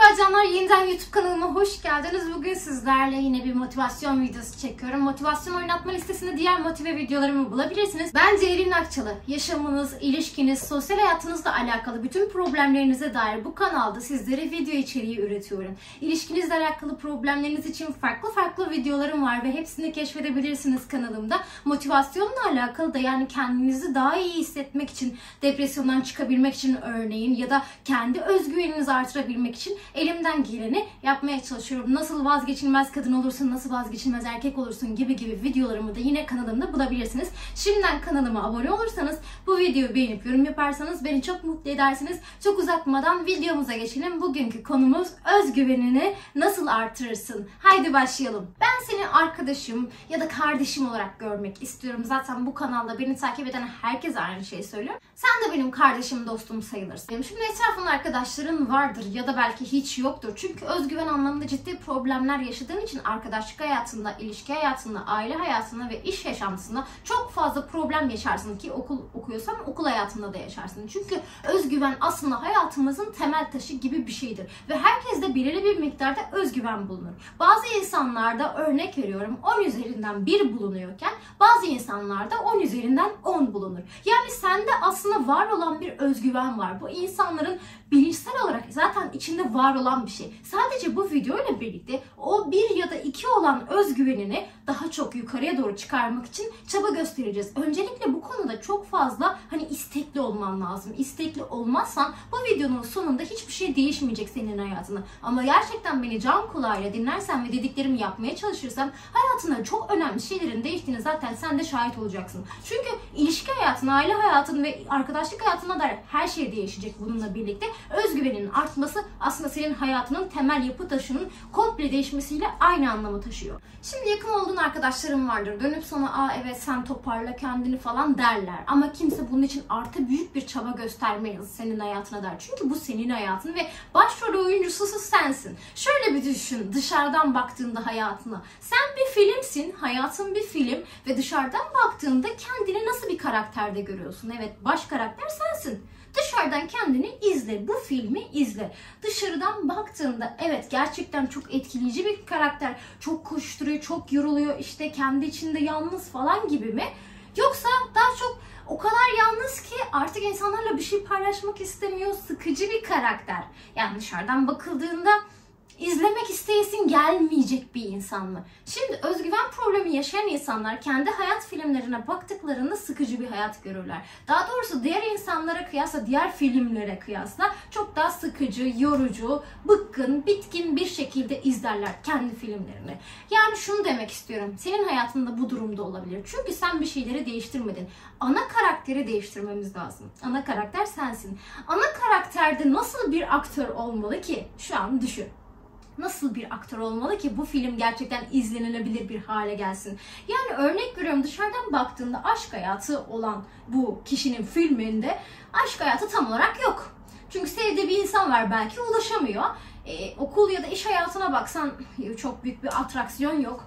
Merhaba canlar, yeniden YouTube kanalıma hoş geldiniz. Bugün sizlerle yine bir motivasyon videosu çekiyorum. Motivasyon oynatma listesinde diğer motive videolarımı bulabilirsiniz. Ben Zehrin Akçalı. Yaşamınız, ilişkiniz, sosyal hayatınızla alakalı bütün problemlerinize dair bu kanalda sizlere video içeriği üretiyorum. İlişkinizle alakalı problemleriniz için farklı videolarım var ve hepsini keşfedebilirsiniz kanalımda. Motivasyonla alakalı da, yani kendinizi daha iyi hissetmek için, depresyondan çıkabilmek için örneğin ya da kendi özgüveninizi artırabilmek için elimden geleni yapmaya çalışıyorum. Nasıl vazgeçilmez kadın olursun, nasıl vazgeçilmez erkek olursun gibi videolarımı da yine kanalımda bulabilirsiniz. Şimdiden kanalıma abone olursanız, bu videoyu beğenip yorum yaparsanız beni çok mutlu edersiniz. Çok uzatmadan videomuza geçelim. Bugünkü konumuz özgüvenini nasıl artırırsın? Haydi başlayalım. Ben seni arkadaşım ya da kardeşim olarak görmek istiyorum. Zaten bu kanalda beni takip eden herkes aynı şeyi söylüyor. Sen de benim kardeşim, dostum sayılırsın. Şimdi etrafında arkadaşların vardır ya da belki hiç yoktur. Çünkü özgüven anlamında ciddi problemler yaşadığın için arkadaşlık hayatında, ilişki hayatında, aile hayatında ve iş yaşantısında çok fazla problem yaşarsın ki okul okuyorsan okul hayatında da yaşarsın. Çünkü özgüven aslında hayatımızın temel taşı gibi bir şeydir. Ve herkeste belirli bir miktarda özgüven bulunur. Bazı insanlarda, örnek veriyorum, 10 üzerinden 1 bulunuyorken bazı insanlarda 10 üzerinden 10 bulunur. Yani sende aslında var olan bir özgüven var. Bu insanların bilişsel olarak zaten içinde var olan bir şey. Sadece bu video ile birlikte o 1 ya da 2 olan özgüvenini daha çok yukarıya doğru çıkarmak için çaba göstereceğiz. Öncelikle bu konuda çok fazla istekli olman lazım. İstekli olmazsan bu videonun sonunda hiçbir şey değişmeyecek senin hayatında. Ama gerçekten beni can kulağıyla dinlersen ve dediklerimi yapmaya çalışırsan hayatında çok önemli şeylerin değiştiğini zaten sen de şahit olacaksın. Çünkü ilişki hayatın, aile hayatın ve arkadaşlık hayatına dair her şey değişecek bununla birlikte. Özgüvenin artması aslında senin hayatının temel yapı taşının komple değişmesiyle aynı anlamı taşıyor. Şimdi yakın olduğun arkadaşların vardır. Dönüp sana evet sen toparla kendini falan derler. Ama kimse bunun için artı büyük bir çaba göstermez senin hayatına der. Çünkü bu senin hayatın ve başrol oyuncusu sensin. Şöyle bir düşün, dışarıdan baktığında hayatına. Sen bir filmsin, hayatın bir film ve dışarıdan baktığında kendini nasıl bir karakterde görüyorsun? Evet, baş karakter sensin. Dışarıdan kendini izle, bu filmi izle. Dışarıdan baktığında evet gerçekten çok etkileyici bir karakter. Çok koşturuyor, çok yoruluyor, işte kendi içinde yalnız falan gibi mi? Yoksa daha çok o kadar yalnız ki artık insanlarla bir şey paylaşmak istemiyor, sıkıcı bir karakter. Yani dışarıdan bakıldığında İzlemek isteyesin gelmeyecek bir insan mı? Şimdi özgüven problemi yaşayan insanlar kendi hayat filmlerine baktıklarında sıkıcı bir hayat görürler. Daha doğrusu diğer insanlara kıyasla, diğer filmlere kıyasla çok daha sıkıcı, yorucu, bıkkın, bitkin bir şekilde izlerler kendi filmlerini. Yani şunu demek istiyorum. Senin hayatında bu durumda olabilir. Çünkü sen bir şeyleri değiştirmedin. Ana karakteri değiştirmemiz lazım. Ana karakter sensin. Ana karakterde nasıl bir aktör olmalı ki? Şu an düşün. Nasıl bir aktör olmalı ki bu film gerçekten izlenilebilir bir hale gelsin? Yani örnek veriyorum, dışarıdan baktığında aşk hayatı olan bu kişinin filminde aşk hayatı tam olarak yok. Çünkü sevdiği bir insan var, belki ulaşamıyor. Okul ya da iş hayatına baksan çok büyük bir atraksiyon yok.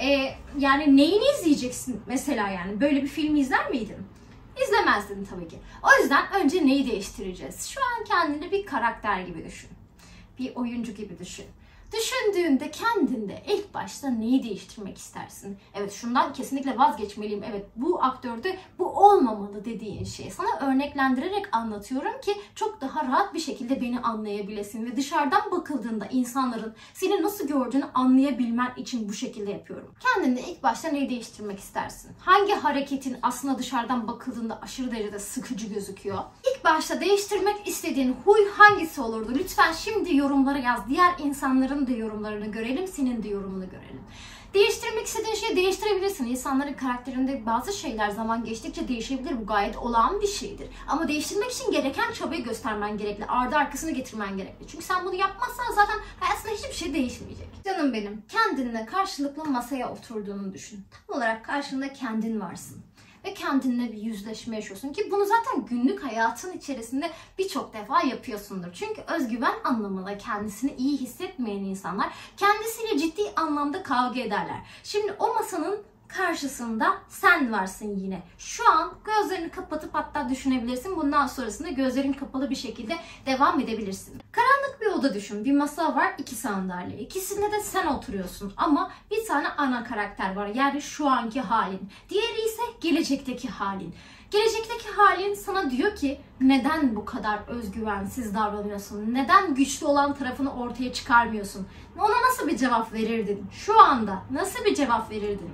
Yani neyini izleyeceksin mesela, yani böyle bir filmi izler miydin? İzlemezdin tabii ki. O yüzden önce neyi değiştireceğiz? Şu an kendini bir karakter gibi düşün. Bir oyuncu gibi düşün. Düşündüğünde kendinde ilk başta neyi değiştirmek istersin? Evet, şundan kesinlikle vazgeçmeliyim. Evet, bu aktörde bu olmamalı dediğin şey. Sana örneklendirerek anlatıyorum ki çok daha rahat bir şekilde beni anlayabilesin. Ve dışarıdan bakıldığında insanların seni nasıl gördüğünü anlayabilmen için bu şekilde yapıyorum. Kendinde ilk başta neyi değiştirmek istersin? Hangi hareketin aslında dışarıdan bakıldığında aşırı derecede sıkıcı gözüküyor? İlk başta değiştirmek istediğin huy hangisi olurdu? Lütfen şimdi yorumlara yaz. Diğer insanların da yorumlarını görelim, senin de yorumunu görelim. Değiştirmek istediğin şeyi değiştirebilirsin. İnsanların karakterinde bazı şeyler zaman geçtikçe değişebilir. Bu gayet olağan bir şeydir. Ama değiştirmek için gereken çabayı göstermen gerekli. Ardı arkasını getirmen gerekli. Çünkü sen bunu yapmazsan zaten hayatında hiçbir şey değişmeyecek. Canım benim, kendinle karşılıklı masaya oturduğunu düşün. Tam olarak karşında kendin varsın. Ve kendinle bir yüzleşme yaşıyorsun ki bunu zaten günlük hayatın içerisinde birçok defa yapıyorsundur. Çünkü özgüven anlamında kendisini iyi hissetmeyen insanlar kendisiyle ciddi anlamda kavga ederler. Şimdi o masanın karşısında sen varsın yine. Şu an gözlerini kapatıp hatta düşünebilirsin. Bundan sonrasında gözlerin kapalı bir şekilde devam edebilirsin. Karanlık bir oda düşün. Bir masa var, 2 sandalye. İkisinde de sen oturuyorsun ama bir tane ana karakter var. Yani şu anki halin. Diğeri ise gelecekteki halin. Gelecekteki halin sana diyor ki neden bu kadar özgüvensiz davranıyorsun? Neden güçlü olan tarafını ortaya çıkarmıyorsun? Ona nasıl bir cevap verirdin? Şu anda nasıl bir cevap verirdin?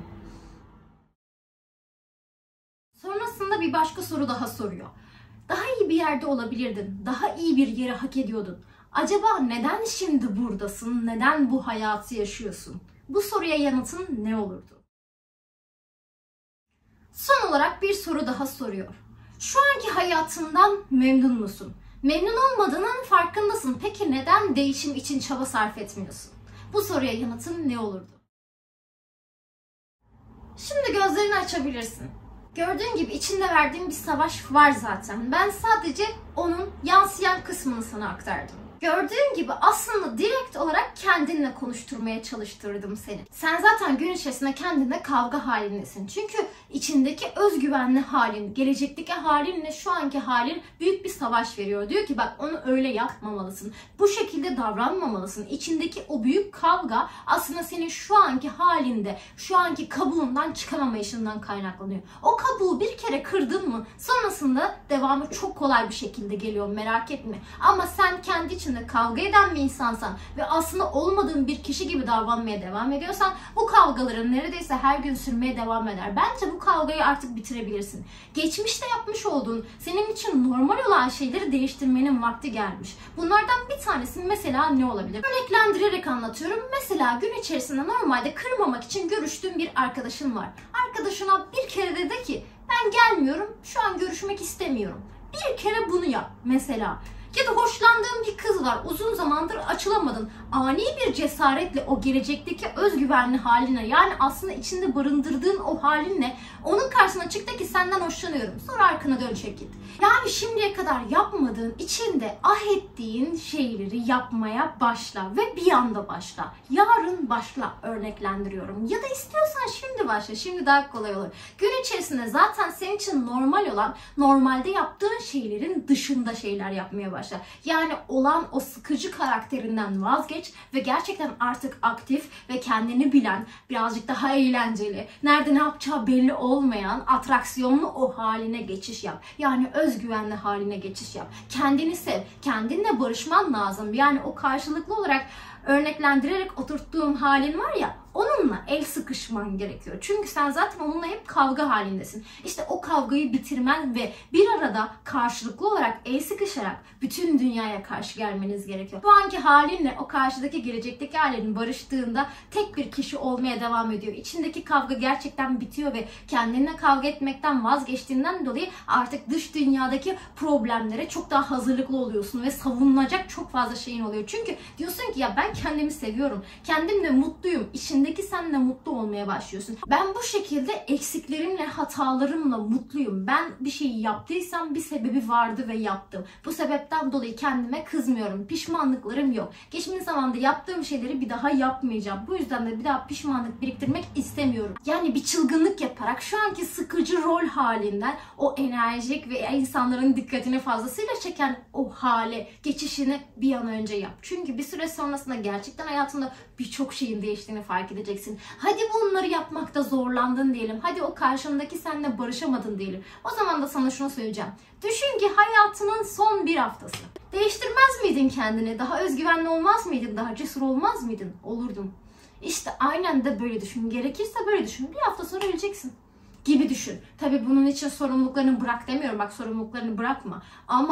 Sonrasında bir başka soru daha soruyor. Daha iyi bir yerde olabilirdin. Daha iyi bir yeri hak ediyordun. Acaba neden şimdi buradasın? Neden bu hayatı yaşıyorsun? Bu soruya yanıtın ne olurdu? Son olarak bir soru daha soruyor. Şu anki hayatından memnun musun? Memnun olmadığının farkındasın. Peki neden değişim için çaba sarf etmiyorsun? Bu soruya yanıtın ne olurdu? Şimdi gözlerini açabilirsin. Gördüğün gibi içinde verdiğim bir savaş var zaten. Ben sadece onun yansıyan kısmını sana aktardım. Gördüğün gibi aslında direkt olarak kendinle konuşturmaya çalıştırdım seni. Sen zaten gün içerisinde kendinle kavga halindesin. Çünkü içindeki özgüvenli halin, gelecekteki halinle şu anki halin büyük bir savaş veriyor. Diyor ki bak onu öyle yapmamalısın. Bu şekilde davranmamalısın. İçindeki o büyük kavga aslında senin şu anki halinde, şu anki kabuğundan çıkamamayışından kaynaklanıyor. O kabuğu bir kere kırdın mı sonrasında devamı çok kolay bir şekilde geliyor, merak etme. Ama sen kendi içinde kavga eden bir insansan ve aslında olmadığın bir kişi gibi davranmaya devam ediyorsan bu kavgaların neredeyse her gün sürmeye devam eder. Bence bu kavgayı artık bitirebilirsin. Geçmişte yapmış olduğun, senin için normal olan şeyleri değiştirmenin vakti gelmiş. Bunlardan bir tanesi mesela ne olabilir? Örneklendirerek anlatıyorum. Mesela gün içerisinde normalde kırmamak için görüştüğün bir arkadaşın var. Arkadaşına bir kere dedi ki ben gelmiyorum, şu an görüşmek istemiyorum. Bir kere bunu yap mesela. Ya da hoşlandığın bir kız var. Uzun zamandır açılamadın. Ani bir cesaretle o gelecekteki özgüvenli haline, yani aslında içinde barındırdığın o halinle onun karşısına çıktı ki senden hoşlanıyorum. Sonra arkana dön, çek git. Yani şimdiye kadar yapmadığın, içinde ettiğin şeyleri yapmaya başla ve bir anda başla. Yarın başla, örneklendiriyorum. Ya da istiyorsan şimdi başla. Şimdi daha kolay olur. Gün içerisinde zaten senin için normal olan, normalde yaptığın şeylerin dışında şeyler yapmaya başla. Yani olan o sıkıcı karakterinden vazgeç ve gerçekten artık aktif ve kendini bilen, birazcık daha eğlenceli, nerede ne yapacağı belli olmayan, atraksiyonlu o haline geçiş yap. Yani özgüvenli haline geçiş yap. Kendini sev, kendinle barışman lazım. Yani o karşılıklı olarak örneklendirerek oturttuğum halin var ya, onunla el sıkışman gerekiyor. Çünkü sen zaten onunla hep kavga halindesin. İşte o kavgayı bitirmen ve bir arada karşılıklı olarak el sıkışarak bütün dünyaya karşı gelmeniz gerekiyor. Bu anki halinle o karşıdaki gelecekteki halinin barıştığında tek bir kişi olmaya devam ediyor. İçindeki kavga gerçekten bitiyor ve kendinle kavga etmekten vazgeçtiğinden dolayı artık dış dünyadaki problemlere çok daha hazırlıklı oluyorsun ve savunulacak çok fazla şeyin oluyor. Çünkü diyorsun ki ya ben kendimi seviyorum, kendimle mutluyum, içindeki senle mutlu olmaya başlıyorsun. Ben bu şekilde eksiklerimle, hatalarımla mutluyum. Ben bir şeyi yaptıysam bir sebebi vardı ve yaptım. Bu sebepten dolayı kendime kızmıyorum. Pişmanlıklarım yok. Geçmiş zamanda yaptığım şeyleri bir daha yapmayacağım. Bu yüzden de bir daha pişmanlık biriktirmek istemiyorum. Yani bir çılgınlık yaparak şu anki sıkıcı rol halinden o enerjik ve insanların dikkatini fazlasıyla çeken o hale geçişini bir an önce yap. Çünkü bir süre sonrasında gerçekten hayatında birçok şeyin değiştiğini fark edeceksin. Hadi bunları yapmakta zorlandın diyelim. Hadi o karşındaki seninle barışamadın diyelim. O zaman da sana şunu söyleyeceğim. Düşün ki hayatının son bir haftası. Değiştirmez miydin kendini? Daha özgüvenli olmaz mıydın? Daha cesur olmaz mıydın? Olurdun. İşte aynen de böyle düşün. Gerekirse böyle düşün. Bir hafta sonra öleceksin gibi düşün. Tabii bunun için sorumluluklarını bırak demiyorum. Bak, sorumluluklarını bırakma.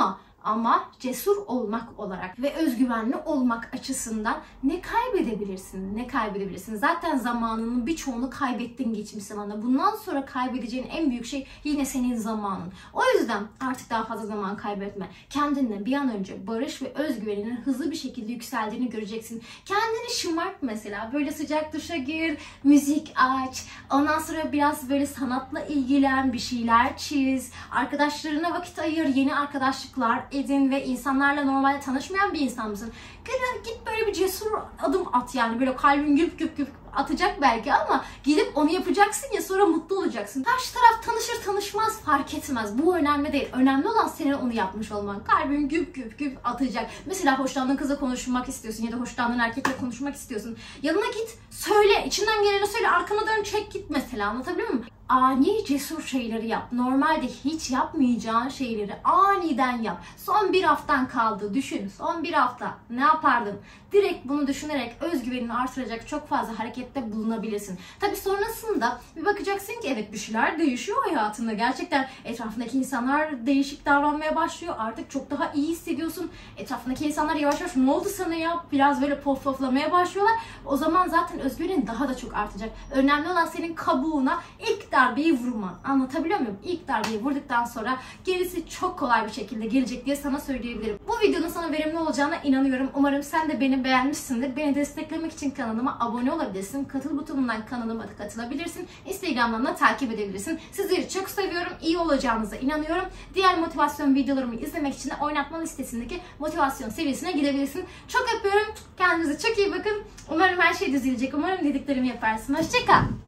Ama cesur olmak olarak ve özgüvenli olmak açısından ne kaybedebilirsin? Ne kaybedebilirsin? Zaten zamanının birçoğunu kaybettin geçmiş zamanda. Bundan sonra kaybedeceğin en büyük şey yine senin zamanın. O yüzden artık daha fazla zaman kaybetme. Kendinle bir an önce barış ve özgüveninin hızlı bir şekilde yükseldiğini göreceksin. Kendini şımart mesela. Böyle sıcak duşa gir, müzik aç. Ondan sonra biraz böyle sanatla ilgilen, bir şeyler çiz. Arkadaşlarına vakit ayır, yeni arkadaşlıklar edin ve insanlarla normalde tanışmayan bir insan mısın? Git böyle bir cesur adım at yani. Böyle kalbin güp güp güp atacak belki ama gidip onu yapacaksın ya, sonra mutlu olacaksın. Karşı taraf tanışır tanışmaz fark etmez. Bu önemli değil. Önemli olan senin onu yapmış olman. Kalbin güp güp güp atacak. Mesela hoşlandığın kızla konuşmak istiyorsun ya da hoşlandığın erkekle konuşmak istiyorsun. Yanına git, söyle. İçinden geleni söyle. Arkana dön, çek git mesela. Anlatabiliyor muyum? Ani cesur şeyleri yap. Normalde hiç yapmayacağın şeyleri aniden yap. Son bir haftan kaldı. Düşün. Son bir hafta ne yapardın? Direkt bunu düşünerek özgüvenini artıracak çok fazla harekette bulunabilirsin. Tabii sonrasında bir bakacaksın ki evet, bir şeyler değişiyor hayatında. Gerçekten etrafındaki insanlar değişik davranmaya başlıyor. Artık çok daha iyi hissediyorsun. Etrafındaki insanlar yavaş yavaş ne oldu sana ya? Biraz böyle poflamaya başlıyorlar. O zaman zaten özgüvenin daha da çok artacak. Önemli olan senin kabuğuna ilk darbeyi vurman. Anlatabiliyor muyum? İlk darbeyi vurduktan sonra gerisi çok kolay bir şekilde gelecek diye sana söyleyebilirim. Bu videonun sana verimli olacağına inanıyorum. Umarım sen de beni beğenmişsindir. Beni desteklemek için kanalıma abone olabilirsin. Katıl butonundan kanalıma katılabilirsin. Instagram'dan da takip edebilirsin. Sizleri çok seviyorum. İyi olacağınıza inanıyorum. Diğer motivasyon videolarımı izlemek için de oynatma listesindeki motivasyon seviyesine gidebilirsin. Çok öpüyorum. Kendinize çok iyi bakın. Umarım her şey düzelecek. Umarım dediklerimi yaparsın. Hoşça kal.